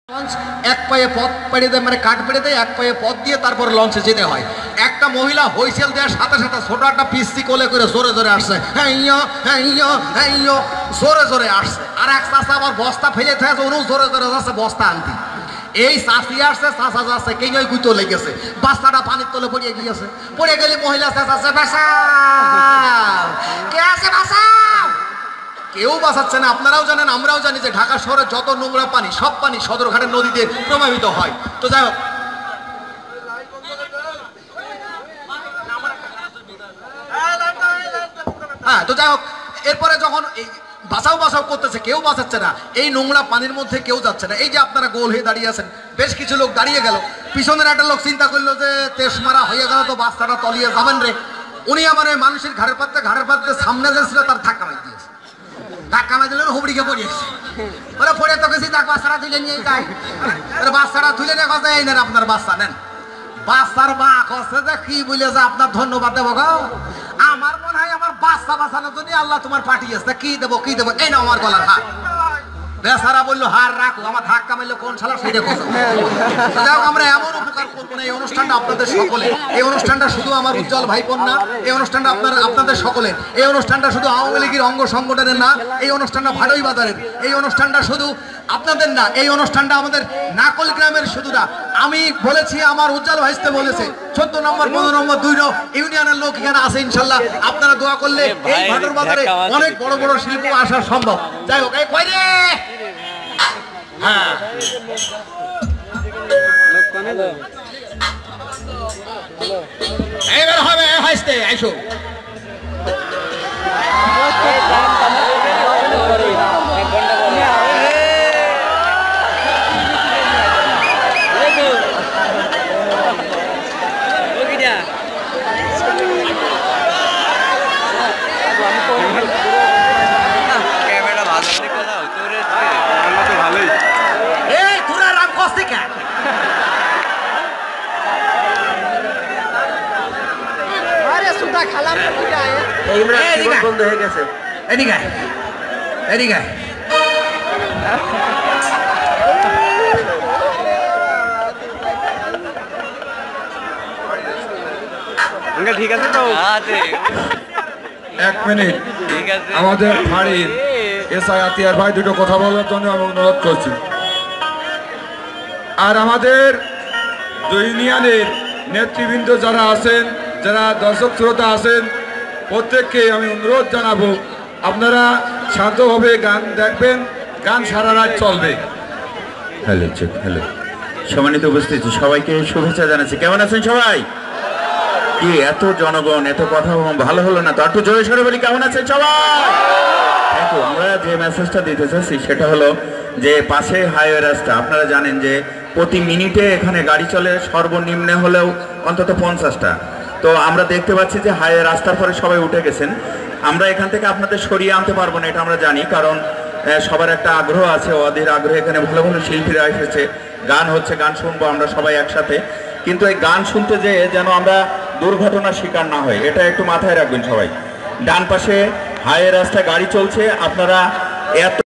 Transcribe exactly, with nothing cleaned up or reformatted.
Launch এক পায়ে পথ পেড়ে দেয়, মানে কাঠ পেড়ে দেয়, এক পায়ে পথ দিয়ে তারপরে লঞ্চে যেতে হয়। একটা মহিলা হুইসেল দেওয়ার সাথে সাথে ছোট একটা পিস্তি কোলে করে জোরে জোরে আসছে, হ্যাঁ হ্যাঁ হ্যাঁ জোরে জোরে আসছে। আর এক চাষা আবার বস্তা ফেলে থাকে, উনিও জোরে জোরে যাচ্ছে বস্তা আনতে। এই চাষি আসছে, চাষা যাচ্ছে, কে নয় গুতো লেগেছে, বাচ্চাটা পানির তলে পড়িয়ে গিয়েছে। পড়ে গেলে মহিলা চেঁচাচ্ছে, বাঁচাও, কে আছে বাঁচাও। কেউ বাঁচাচ্ছে না। আপনারাও জানেন, আমরাও জানি যে ঢাকা শহরে যত নোংরা পানি, সব পানি সদরঘাটের নদীতে প্রবাহিত হয়। তো যাই হোক, হ্যাঁ তো যাই হোক এরপরে যখন এই বাঁচাও বাঁচাও করতেছে, কেউ বাঁচাচ্ছে না। এই নোংরা পানির মধ্যে কেউ যাচ্ছে না। এই যে আপনারা গোল হয়ে দাঁড়িয়ে আছেন, বেশ কিছু লোক দাঁড়িয়ে গেল। পিছনের একটা লোক চিন্তা করলো যে তেস মারা হয়ে গেল, তো বাচ্চাটা তলিয়ে যাবেন রে। উনি আমার এই মানুষের ঘাড়ের পাত্রে ঘাড়ের পাত্রে সামনে যাচ্ছিল, তার ধাক্কা মারি দিয়েছে। ধাক্কা মারি দিলেন, হুবড়িকে পড়িয়েছে। ওরা পড়ে তো গেছি, তার বাচ্চাটা তুলে নিয়ে যায়। বাচ্চাটা তুলে নিয়ে কথা, এই নেন আপনার বাচ্চা নেন। বাচ্চার মা কছে যে কি বলে যে আপনার ধন্যবাদ দেবো গো, আমার মনে হয় আমার বাচ্চা বাঁচানোর জন্য আল্লাহ তোমার পাঠিয়েছে, কি দেবো কি দেবো, এই না আমার গলার হার। বেচারা বললো হার রাখো, আমার ধাক্কা মারলো কোন শালা সেটা কথা। আমরা এমন উপকার করবো না। এই অনুষ্ঠানটা আপনাদের সকলে, এই অনুষ্ঠানটা শুধু আমার উজ্জ্বল ভাইপোর না, এই অনুষ্ঠানটা আপনার আপনাদের সকলের। এই অনুষ্ঠানটা শুধু আওয়ামী লীগের অঙ্গ সংগঠনের না, এই অনুষ্ঠানটা ভাড়ই বাজারের। এই অনুষ্ঠানটা শুধু আপনাদের না, এই অনুষ্ঠানটা আমাদের নাকল গ্রামের শুধু না। আমি বলেছি, আমার উজ্জ্বল ভাইস্তে বলেছে, চোদ্দ নম্বর পনেরো নম্বর দুই ইউনিয়নের লোক এখানে আছে। ইনশাল্লাহ আপনারা দোয়া করলে এই ভাটর বাজারে অনেক বড় বড় শিল্প আসা সম্ভব। যাই হোক, এই কই রে, হ্যাঁ এবার হবে হাসতে আইসো। বন্ধ হয়ে গেছে, এদিকে এদিকে ঠিক আছে তো, এক মিনিট। আমাদের ফাঁড়ির এসআই আতিয়ার ভাই দুটো কথা বলার জন্য আমি অনুরোধ করছি। আর আমাদের দুই ইউনিয়নের নেতৃবৃন্দ যারা আছেন, যারা দর্শক শ্রোতা আছেন, প্রত্যেককে আমি অনুরোধ জানাবো, আপনারা শান্তভাবে গান দেখবেন, গান সারা রাত চলবে। হ্যালো চেক হ্যালো সম্মানিত উপস্থিতি, সবাইকে শুভেচ্ছা জানাচ্ছি। কেমন আছেন সবাই? কি এত জনগণ, এত কথা ভালো হলো না তো? একটু জোরে সরে বলি, কেমন আছেন সবাই? দেখো, আমরা যে মেসেজটা দিতে চাচ্ছি সেটা হলো যে পাশে হাইওয়ে রাস্তা, আপনারা জানেন যে প্রতি মিনিটে এখানে গাড়ি চলে সর্বনিম্ন হলেও অন্তত পঞ্চাশটা। তো আমরা দেখতে পাচ্ছি যে হাইওয়ে রাস্তার পরে সবাই উঠে গেছেন। আমরা এখান থেকে আপনাদের সরিয়ে আনতে পারবো না, এটা আমরা জানি, কারণ সবার একটা আগ্রহ আছে, ওদের আগ্রহ। এখানে ভালো ভালো শিল্পীরা এসেছে, গান হচ্ছে, গান শুনবো আমরা সবাই একসাথে। কিন্তু এই গান শুনতে যেয়ে যেন আমরা দুর্ঘটনার শিকার না হয়, এটা একটু মাথায় রাখবেন সবাই। ডান পাশে হাইওয়ে রাস্তায় গাড়ি চলছে, আপনারা এত